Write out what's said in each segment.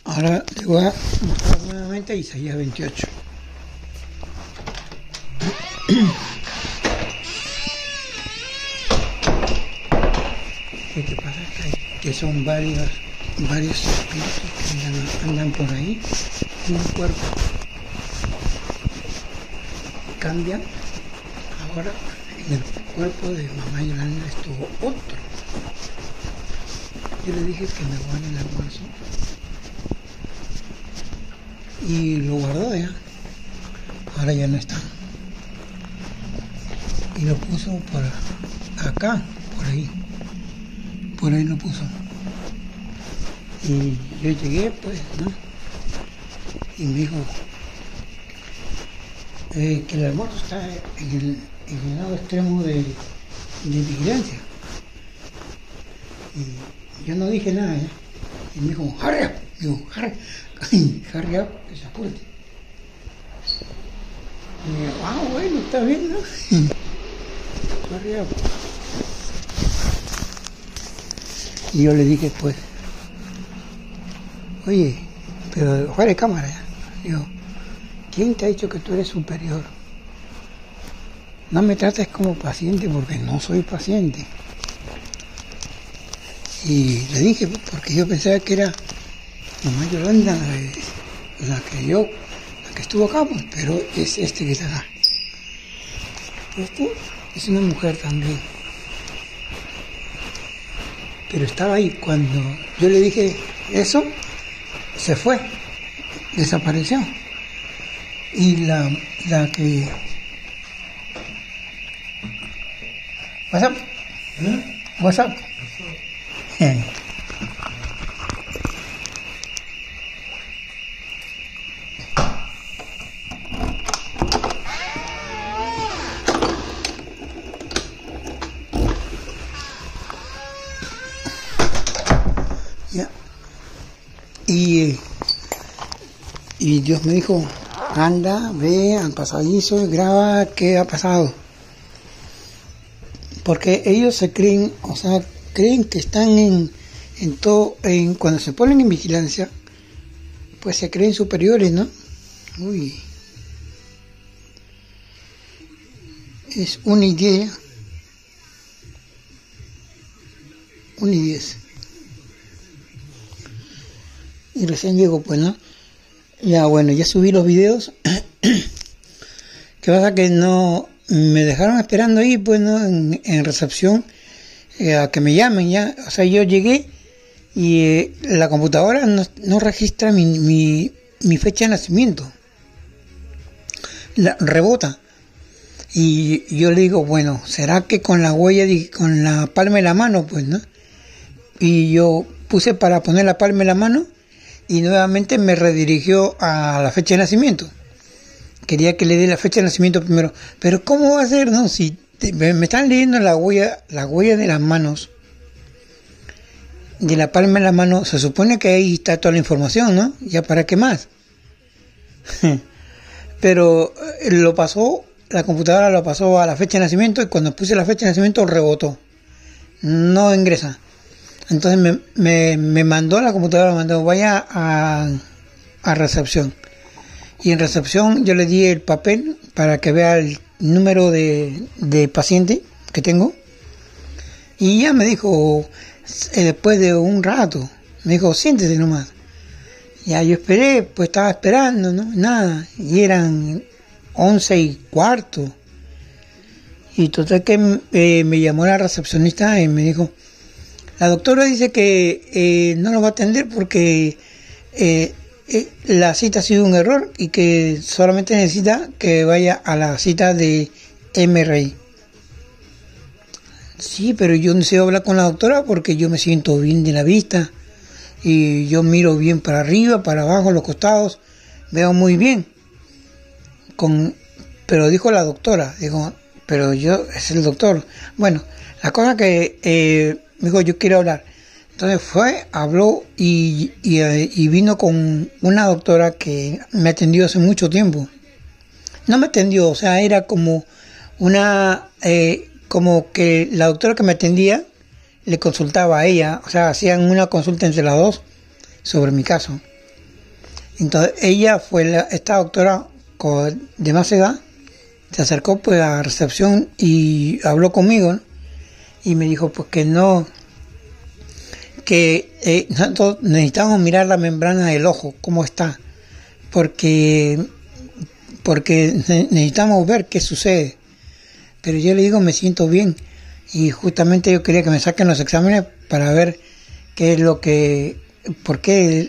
Ahora le voy a mostrar nuevamente Isaías 28. ¿Qué pasa? Que son varios espíritus que andan por ahí en un cuerpo. Cambian. Ahora en el cuerpo de mamá Yolanda estuvo otro. Yo le dije que me guarde el almuerzo y lo guardó ya. Ahora ya no está. Y lo puso por acá, por ahí lo puso. Y yo llegué, pues, ¿no? Y me dijo que el almuerzo está en el lado extremo de vigilancia. Y yo no dije nada, ¿eh? Y me dijo, hurry up. Digo, hurry up, que se apure. Y digo, bueno, está bien, ¿no? Hurry up. Y yo le dije, pues, oye, pero fuera de cámara, ya. Digo, ¿quién te ha dicho que tú eres superior? No me trates como paciente porque no soy paciente. Y le dije, porque yo pensaba que era mamá Yolanda la que estuvo acá, pues, pero es este que está acá. Este es una mujer también. Pero estaba ahí cuando yo le dije eso, se fue, desapareció. Y la que... WhatsApp. WhatsApp. Ya. Y Dios me dijo, anda, ve al pasadizo y graba qué ha pasado. Porque ellos se creen, o sea, creen que están en todo, cuando se ponen en vigilancia, pues se creen superiores, ¿no? Uy. Es 1:10. 1:10. Y recién llego, pues, ¿no? Ya, bueno, ya subí los videos. ¿Qué pasa? Que no me dejaron esperando ahí, pues, ¿no? En recepción, a que me llamen ya. O sea, yo llegué y la computadora no registra mi fecha de nacimiento. Rebota. Y yo le digo, bueno, ¿será que con la huella, con la palma de la mano, pues, ¿no? Y yo puse para poner la palma de la mano y nuevamente me redirigió a la fecha de nacimiento. Quería que le dé la fecha de nacimiento primero. Pero ¿cómo va a ser, no? Si me están leyendo la huella de las manos, de la palma de la mano, se supone que ahí está toda la información, ¿no? ¿Ya para qué más? Pero la computadora lo pasó a la fecha de nacimiento y cuando puse la fecha de nacimiento rebotó. No ingresa. Entonces me mandó la computadora, vaya a recepción. Y en recepción yo le di el papel para que vea el número de paciente que tengo. Y ya me dijo, después de un rato, me dijo, siéntese nomás. Ya yo esperé, pues estaba esperando, ¿no? Nada. Y eran 11:15. Y total que me llamó la recepcionista y me dijo, la doctora dice que no lo va a atender porque la cita ha sido un error y que solamente necesita que vaya a la cita de MRI. Sí, pero yo deseo hablar con la doctora porque yo me siento bien de la vista y yo miro bien para arriba, para abajo, los costados, veo muy bien. Pero dijo la doctora, dijo, pero yo es el doctor. Bueno, la cosa que me dijo, yo quiero hablar. Entonces habló y vino con una doctora que me atendió hace mucho tiempo. No me atendió, o sea, era como como que la doctora que me atendía le consultaba a ella, o sea, hacían una consulta entre las dos sobre mi caso. Entonces ella fue esta doctora de más edad, se acercó pues a recepción y habló conmigo, ¿no? Y me dijo pues que no, que nosotros necesitamos mirar la membrana del ojo, cómo está, porque necesitamos ver qué sucede. Pero yo le digo, me siento bien, y justamente yo quería que me saquen los exámenes para ver qué es lo que, por qué,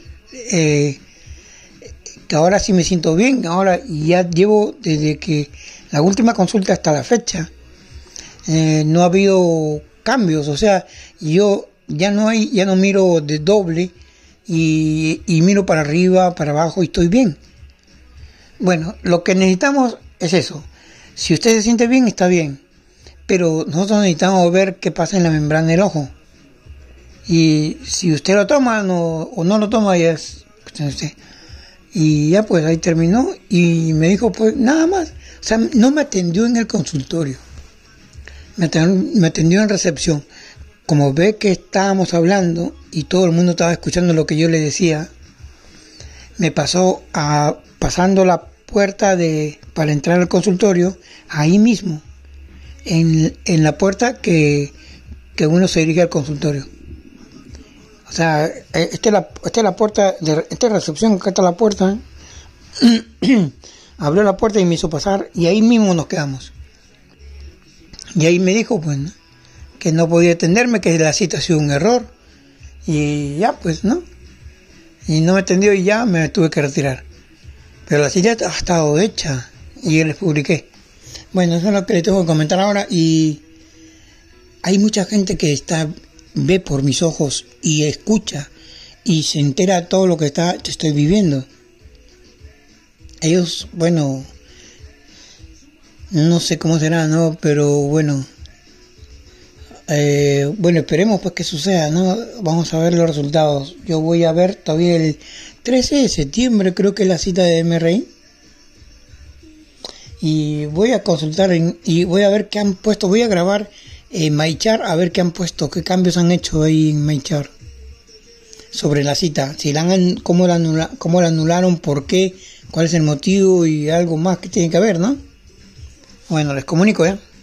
que ahora sí me siento bien. Ahora ya llevo desde que la última consulta hasta la fecha, no ha habido cambios. O sea, yo ya no miro de doble y miro para arriba, para abajo, y estoy bien. Bueno, lo que necesitamos es eso. Si usted se siente bien, está bien, pero nosotros necesitamos ver qué pasa en la membrana del ojo. Y si usted lo toma o no lo toma, ya es cuestión de usted. Y ya pues ahí terminó y me dijo pues nada más. O sea, no me atendió en el consultorio, me atendió en recepción. Como ve que estábamos hablando y todo el mundo estaba escuchando lo que yo le decía, me pasando la puerta para entrar al consultorio, ahí mismo, en la puerta que uno se dirige al consultorio. O sea, esta es la puerta, esta es la recepción, acá está la puerta. Abrió la puerta y me hizo pasar, y ahí mismo nos quedamos. Y ahí me dijo, pues, ¿no?, que no podía atenderme, que la cita ha sido un error. Y ya, pues, ¿no? Y no me atendió y ya me tuve que retirar. Pero la cita ha estado hecha y yo les publiqué. Bueno, eso es lo que les tengo que comentar ahora. Y hay mucha gente que ve por mis ojos y escucha y se entera de todo lo que estoy viviendo. Ellos, bueno, no sé cómo será, ¿no? Pero bueno, esperemos pues que suceda, ¿no? Vamos a ver los resultados. Yo voy a ver todavía el 13 de septiembre, creo que es la cita de MRI. Y voy a consultar y voy a ver qué han puesto. Voy a grabar MyChart, a ver qué han puesto, qué cambios han hecho ahí en MyChart sobre la cita. Si cómo la anularon, por qué, cuál es el motivo y algo más que tiene que ver, ¿no? Bueno, les comunico, ¿eh?